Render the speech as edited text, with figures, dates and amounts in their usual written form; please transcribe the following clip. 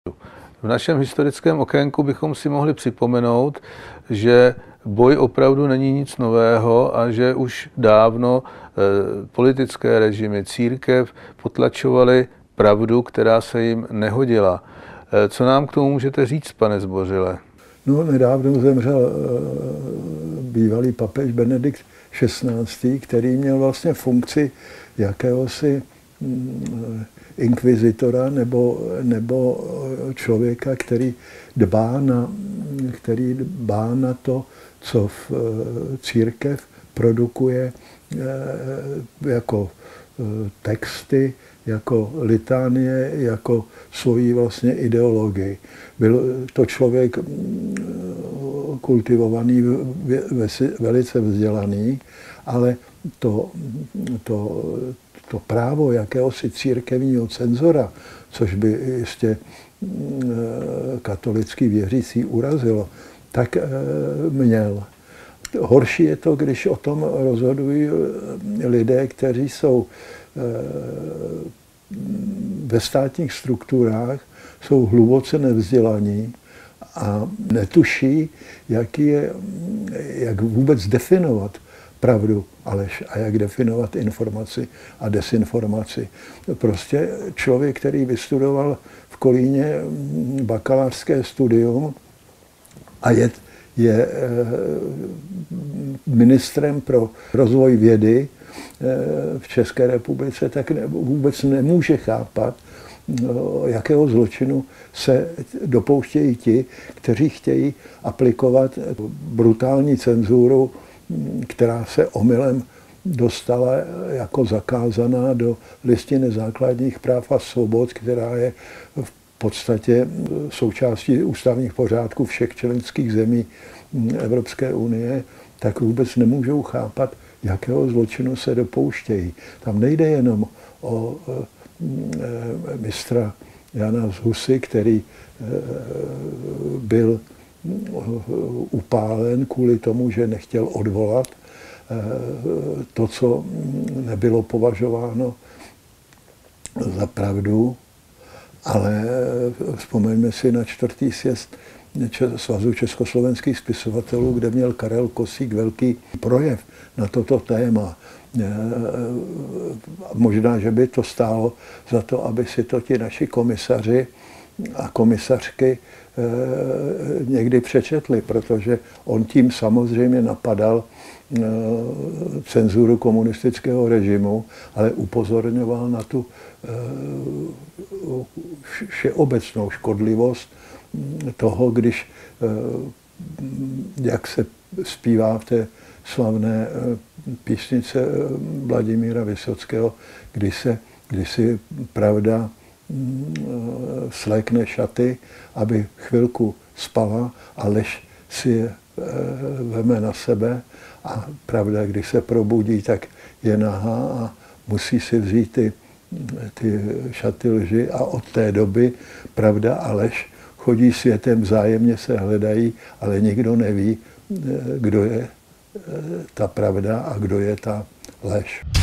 V našem historickém okénku bychom si mohli připomenout, že boj opravdu není nic nového a že už dávno politické režimy, církev potlačovaly pravdu, která se jim nehodila. Co nám k tomu můžete říct, pane Zbořile? No, nedávno zemřel bývalý papež Benedikt XVI., který měl vlastně funkci jakéhosi inkvizitora nebo člověka, který dbá na to, co v církev produkuje jako texty, jako litánie, jako svoji vlastně ideologii. Byl to člověk kultivovaný, velice vzdělaný, ale to právo jakéhosi církevního cenzora, což by jistě katolický věřící urazilo, tak měl. Horší je to, když o tom rozhodují lidé, kteří jsou ve státních strukturách, jsou hluboce nevzdělaní a netuší, jak vůbec definovat pravdu a jak definovat informaci a desinformaci. Prostě člověk, který vystudoval v Kolíně bakalářské studium a je ministrem pro rozvoj vědy v České republice, tak vůbec nemůže chápat, jakého zločinu se dopouštějí ti, kteří chtějí aplikovat brutální cenzuru, která se omylem dostala jako zakázaná do Listiny základních práv a svobod, která je v podstatě součástí ústavních pořádků všech členských zemí Evropské unie, tak vůbec nemůžou chápat, jakého zločinu se dopouštějí. Tam nejde jenom o mistra Jana z Husy, který byl upálen kvůli tomu, že nechtěl odvolat to, co nebylo považováno za pravdu, ale vzpomeňme si na 4. sjezd Svazu československých spisovatelů, kde měl Karel Kosík velký projev na toto téma. Možná, že by to stálo za to, aby si to ti naši komisaři a komisařky někdy přečetli, protože on tím samozřejmě napadal cenzuru komunistického režimu, ale upozorňoval na tu všeobecnou škodlivost toho, když, jak se zpívá v té slavné písnice Vladimíra Vysockého, kdy si pravda slékne šaty, aby chvilku spala a lež si je veme na sebe a pravda, když se probudí, tak je nahá a musí si vzít ty šaty lži a od té doby pravda a lež chodí světem, vzájemně se hledají, ale nikdo neví, kdo je ta pravda a kdo je ta lež.